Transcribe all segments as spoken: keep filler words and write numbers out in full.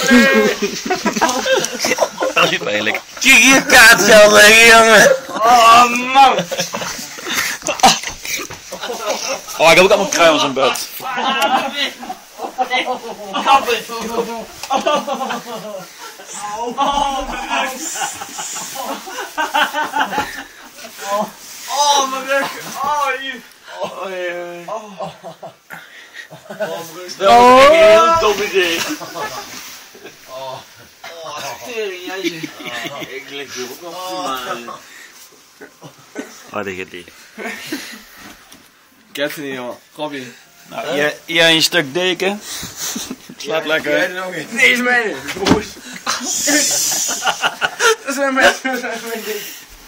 Dat is pijnlijk. Kijk hier kaartgeld liggen, jongen. Oh man. Oh, ik heb ook allemaal kruimels in bed. Kappen. Oh, mijn rug. Oh, hier. Oh, jee. Oh, dat was een heel dom idee. Oh, tering, jeetje. Ik lig hier ook nog prima. Wat een idee. Ik heb het niet, jongen. Robbie. Nou, jij, jij een stuk deken. Slaap lekker. Jij er nog in? Nee, is mijn. Broers. Dat zijn mijn. Dat zijn mijn ding.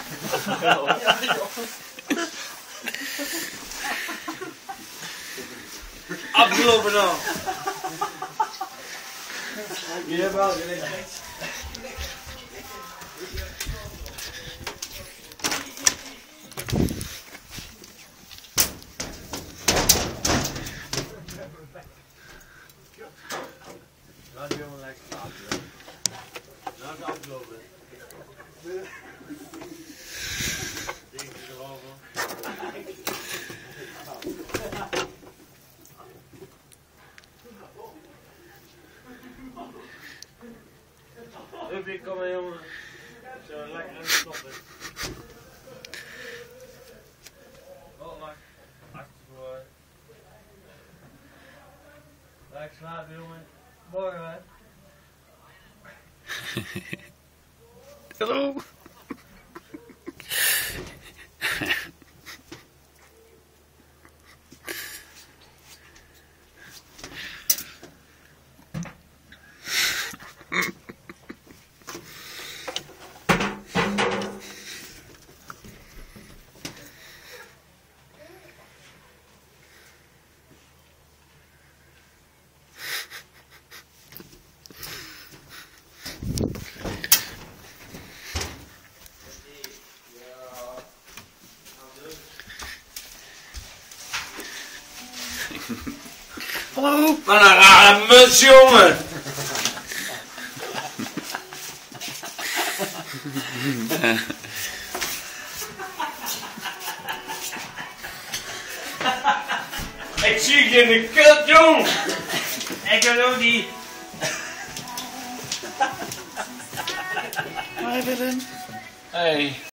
Afgelopen nou. Je hebt wel gelijk. Laat je jongen lekker praten. Laat het afgelopen. Denk je erover? Huppie, kom maar jongen. Zo lekker aan de stoppen. Oh, wacht. Achtervoor. Lekker slapen jongen. Morgen hè. Hallo. Hallo. Wat een rare muts, jongen! Ik zie je in de kut, jong! Ik wil ook niet. Hoi Willem. Hey.